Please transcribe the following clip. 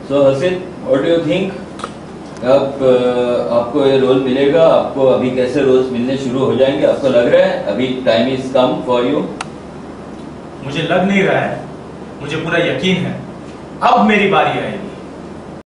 So हसित, what do you think? अब आपको ये रोल मिलेगा, आपको अभी कैसे रोल्स मिलने शुरू हो जाएंगे? आपको लग रहा है अभी time is come for you? मुझे लग नहीं रहा है, मुझे पूरा यकीन है अब मेरी बारी आएगी।